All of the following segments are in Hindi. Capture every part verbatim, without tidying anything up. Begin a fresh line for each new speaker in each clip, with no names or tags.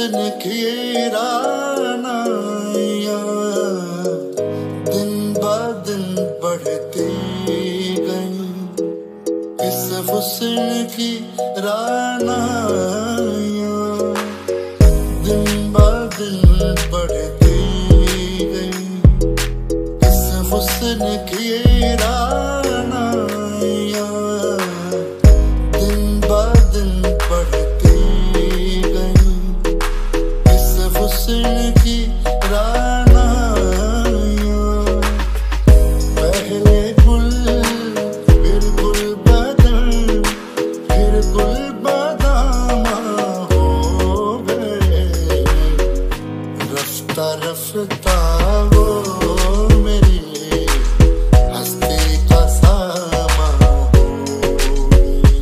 हुस्न की रानाइयाँ दिन ब दिन बढ़ती गई। इस हुस्न की रानाइयाँ दिन ब दिन बढ़ती गई। इस हुस्न की रानाइयाँ दिन ब दिन बढ़ती गई। इस हुस्न की रानाइयाँ पहले गुल फिर गुल बदन फिर गुल बदामा हो गए। रफ्ता रफ्ता वो मेरी हस्ती का सामा हो गई।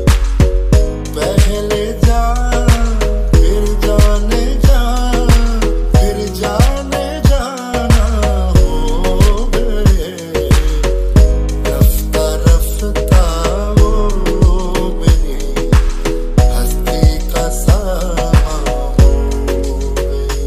पहले जान फिर जाने जान फिर जाने जाना हो गए। रफ्ता रफ्ता वो मेरी हस्ती का सामा हो गई।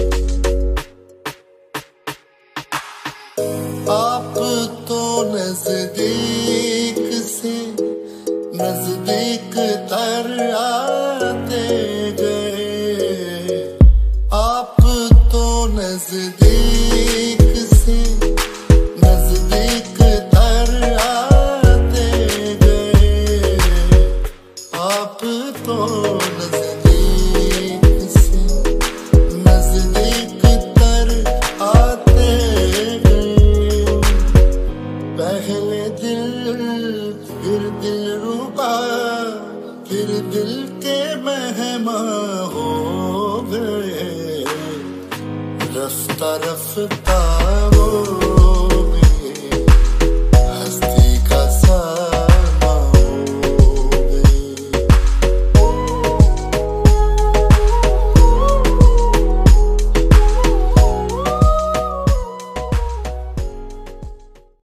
आप तो नजदीक से नजदीक तर आते गए। आप तो नजदीक से नजदीक तर आते गए। आप तो नजदीक से नजदीक तर आते गए। पहले दिल फिर दिल रुबा फिर दिल के मेहमान हो गए। रफ्ता रफ्ता वो